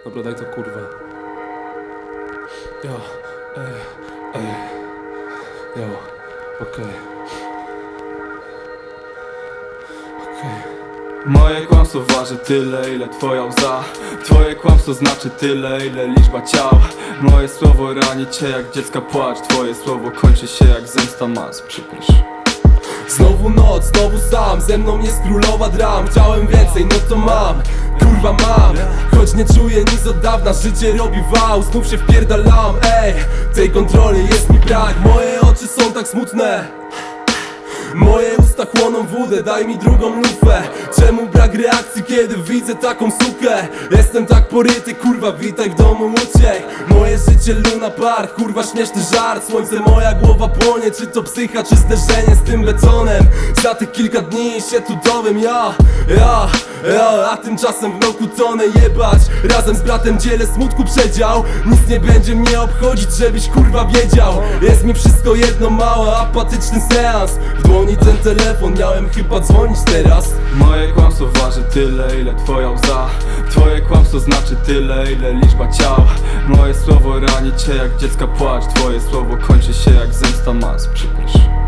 Dobra, daj to kurwa. Jo, jo, okej. Moje kłamstwo waży tyle, ile twoja łza. Twoje kłamstwo znaczy tyle, ile liczba ciał. Moje słowo rani cię jak dziecka płacz. Twoje słowo kończy się jak zemsta mas. Przypisz. Znowu noc, znowu sam, ze mną jest królowa dram. Chciałem więcej, no to mam, kurwa mam. Choć nie czuję nic od dawna, życie robi wał. Znów się wpierdalam, ej, tej kontroli jest mi brak. Moje oczy są tak smutne, moje usta chłoną wódę, daj mi drugą lufę. Czemu brak reakcji, kiedy widzę taką sukę? Jestem tak poryty, kurwa, witaj w domu uciek. Moje życie Luna Park, kurwa, śmieszny żart. Słońce, moja głowa płonie, czy to psycha, czy zderzenie z tym betonem. Za tych kilka dni się tu dowiem, ja, a tymczasem w noku tonę jebać. Razem z bratem dzielę smutku przedział. Nic nie będzie mnie obchodzić, żebyś kurwa wiedział. Jest mi wszystko jedno, mały apatyczny seans. W dłoni ten telefon, miałem chyba dzwonić teraz. Moje kłamstwo waży tyle, ile twoja łza. Twoje kłamstwo znaczy tyle, ile liczba ciał. Moje słowo rani cię jak dziecka płacz. Twoje słowo kończy się jak zemsta mas. Przypisz.